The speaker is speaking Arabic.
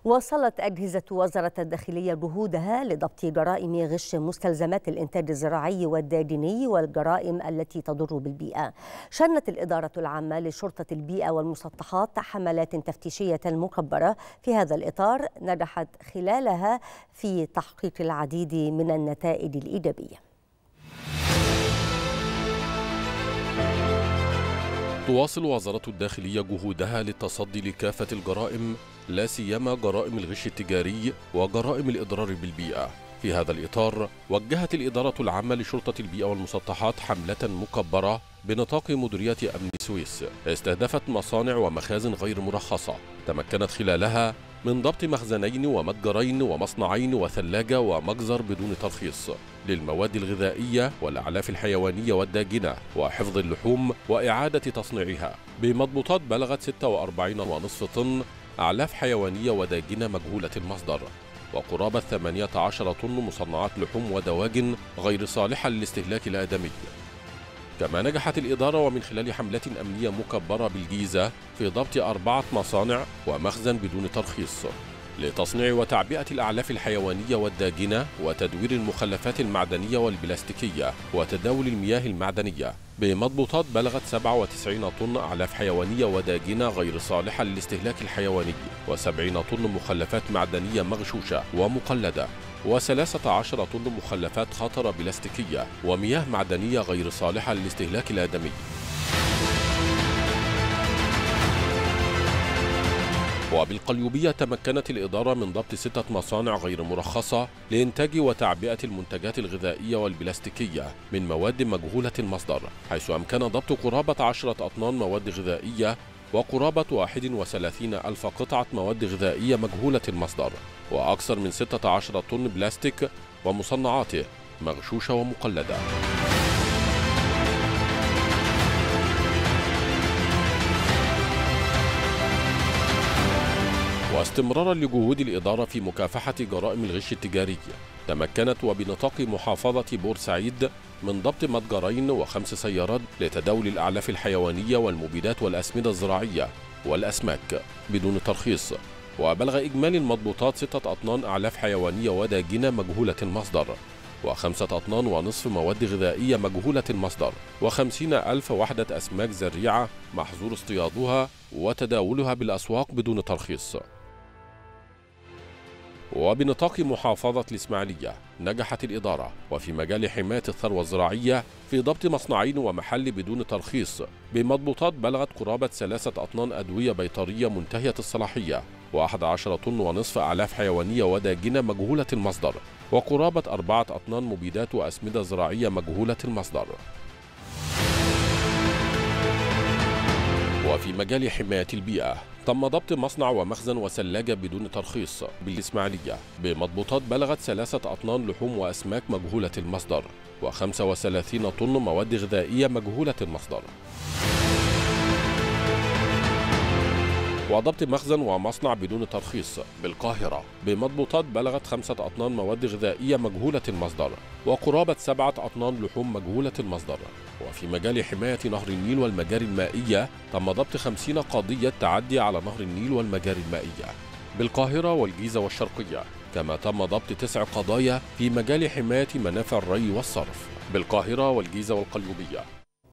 واصلت أجهزة وزارة الداخلية جهودها لضبط جرائم غش مستلزمات الإنتاج الزراعي والداجني والجرائم التي تضر بالبيئة. شنت الإدارة العامة لشرطة البيئة والمسطحات حملات تفتيشية مكبرة في هذا الإطار نجحت خلالها في تحقيق العديد من النتائج الإيجابية. تواصل وزارة الداخلية جهودها للتصدي لكافة الجرائم، لا سيما جرائم الغش التجاري وجرائم الإضرار بالبيئة. في هذا الإطار وجهت الإدارة العامة لشرطة البيئة والمسطحات حملة مكبرة بنطاق مديرية أمن السويس استهدفت مصانع ومخازن غير مرخصة، تمكنت خلالها من ضبط مخزنين ومتجرين ومصنعين وثلاجة ومجزر بدون ترخيص للمواد الغذائية والأعلاف الحيوانية والداجنة وحفظ اللحوم وإعادة تصنيعها بمضبوطات بلغت 46.5 طن أعلاف حيوانية وداجنة مجهولة المصدر، وقرابة 18 طن مصنعات لحوم ودواجن غير صالحة للاستهلاك الآدمي. كما نجحت الإدارة ومن خلال حملة أمنية مكبرة بالجيزة في ضبط 4 مصانع ومخزن بدون ترخيص لتصنيع وتعبئة الأعلاف الحيوانية والداجنة وتدوير المخلفات المعدنية والبلاستيكية وتداول المياه المعدنية بمضبوطات بلغت 97 طن أعلاف حيوانية وداجنة غير صالحة للاستهلاك الحيواني و70 طن مخلفات معدنية مغشوشة ومقلدة و13 طن مخلفات خطرة بلاستيكية ومياه معدنية غير صالحة للاستهلاك الآدمي. وبالقليوبية تمكنت الإدارة من ضبط 6 مصانع غير مرخصة لإنتاج وتعبئة المنتجات الغذائية والبلاستيكية من مواد مجهولة المصدر، حيث أمكن ضبط قرابة 10 أطنان مواد غذائية وقرابة 31 ألف قطعة مواد غذائية مجهولة المصدر وأكثر من 16 طن بلاستيك ومصنعاته مغشوشة ومقلدة. واستمرارا لجهود الإدارة في مكافحة جرائم الغش التجاري، تمكنت وبنطاق محافظة بورسعيد من ضبط متجرين و5 سيارات لتداول الأعلاف الحيوانية والمبيدات والأسمدة الزراعية والأسماك بدون ترخيص، وبلغ إجمالي المضبوطات 6 أطنان أعلاف حيوانية وداجنة مجهولة المصدر و5 أطنان ونصف مواد غذائية مجهولة المصدر و50 ألف وحدة أسماك زريعة محظور اصطيادها وتداولها بالأسواق بدون ترخيص. وبنطاق محافظة الإسماعيلية نجحت الإدارة وفي مجال حماية الثروة الزراعية في ضبط مصنعين ومحل بدون ترخيص بمضبوطات بلغت قرابة 3 أطنان أدوية بيطرية منتهية الصلاحية و11 طن ونصف أعلاف حيوانية وداجنة مجهولة المصدر وقرابة 4 أطنان مبيدات وأسمدة زراعية مجهولة المصدر. وفي مجال حماية البيئة تم ضبط مصنع ومخزن وثلاجة بدون ترخيص بالإسماعيلية بمضبوطات بلغت 3 أطنان لحوم وأسماك مجهولة المصدر و35 طن مواد غذائية مجهولة المصدر. وضبط مخزن ومصنع بدون ترخيص بالقاهرة بمضبوطات بلغت 5 أطنان مواد غذائية مجهولة المصدر وقرابة 7 أطنان لحوم مجهولة المصدر. وفي مجال حماية نهر النيل والمجاري المائية تم ضبط 50 قضية تعدي على نهر النيل والمجاري المائية بالقاهرة والجيزة والشرقية، كما تم ضبط 9 قضايا في مجال حماية منافع الري والصرف بالقاهرة والجيزة والقليوبية.